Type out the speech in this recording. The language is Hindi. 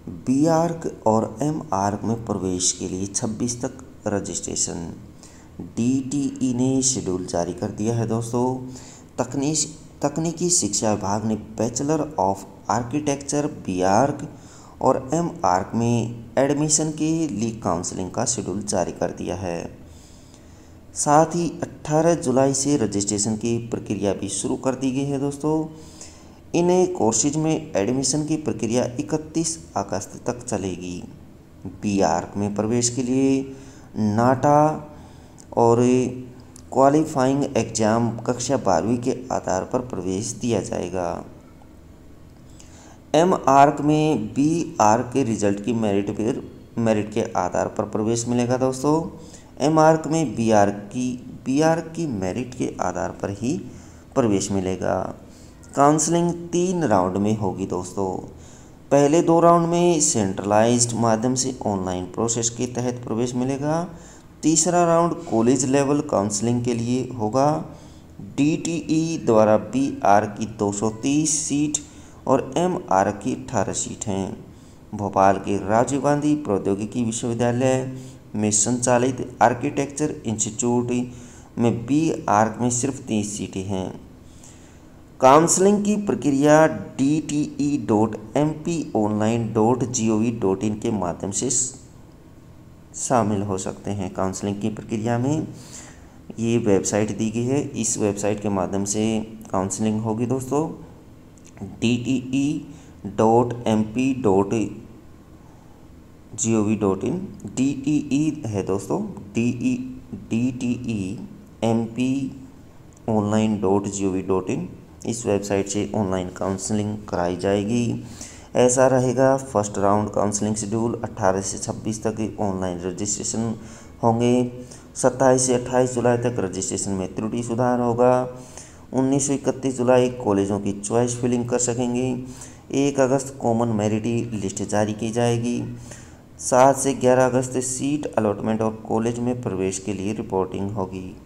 बी आर्क और एम आर्क में प्रवेश के लिए 26 तक रजिस्ट्रेशन। डीटीई ने शेड्यूल जारी कर दिया है दोस्तों। तकनीकी शिक्षा विभाग ने bachelor of architecture B Arch और एम आर्क में एडमिशन के लिए काउंसलिंग का शेड्यूल जारी कर दिया है। साथ ही 18 जुलाई से रजिस्ट्रेशन की प्रक्रिया भी शुरू कर दी गई है दोस्तों। इन कोर्सेज में एडमिशन की प्रक्रिया 31 अगस्त तक चलेगी। बी आर्क में प्रवेश के लिए नाटा और क्वालिफाइंग एग्जाम कक्षा 12वीं के आधार पर प्रवेश दिया जाएगा। एम आर्क में बी आर्क के रिजल्ट की मेरिट के आधार पर प्रवेश मिलेगा दोस्तों। एम आर्क में बी आर्क की मेरिट के आधार पर ही प्रवेश मिलेगा। काउंसलिंग 3 राउंड में होगी दोस्तों। पहले 2 राउंड में सेंट्रलाइज्ड माध्यम से ऑनलाइन प्रोसेस के तहत प्रवेश मिलेगा। तीसरा राउंड कॉलेज लेवल काउंसलिंग के लिए होगा। डीटीई द्वारा बी आर्क की 230 सीट और एम आर्क की 18 सीट हैं। भोपाल के राजीव गांधी प्रौद्योगिकी विश्वविद्यालय में संचालित आर्किटेक्चर इंस्टीट्यूट में बी आर्क में सिर्फ 30 सीटें हैं। काउंसलिंग की प्रक्रिया dte.mponline.gov.in के माध्यम से शामिल हो सकते हैं। काउंसलिंग की प्रक्रिया में ये वेबसाइट दी गई है, इस वेबसाइट के माध्यम से काउंसलिंग होगी दोस्तों। dte.mp.gov.in DTE है दोस्तों, DTE.mponline.gov.in इस वेबसाइट से ऑनलाइन काउंसलिंग कराई जाएगी। ऐसा रहेगा फर्स्ट राउंड काउंसलिंग शेड्यूल। 18 से 26 तक ऑनलाइन रजिस्ट्रेशन होंगे। 27 से 28 जुलाई तक रजिस्ट्रेशन में त्रुटि सुधार होगा। 19 से 31 जुलाई कॉलेजों की चॉइस फिलिंग कर सकेंगे। 1 अगस्त कॉमन मेरिट लिस्ट जारी की जाएगी। 7 से 11 अगस्त सीट अलॉटमेंट और कॉलेज में प्रवेश के लिए रिपोर्टिंग होगी।